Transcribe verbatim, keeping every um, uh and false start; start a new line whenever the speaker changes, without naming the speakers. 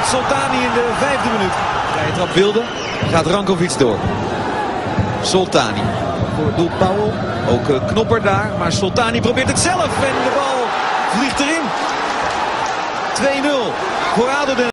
doelpunt Soltani in de vijfde minuut. Vrije trap Wilde. Gaat Rankovic door. Soltani. Voor het doel Powell. Ook uh, Knopper daar. Maar Soltani probeert het zelf. En de bal vliegt erin. twee nul voor A D O Den Haag.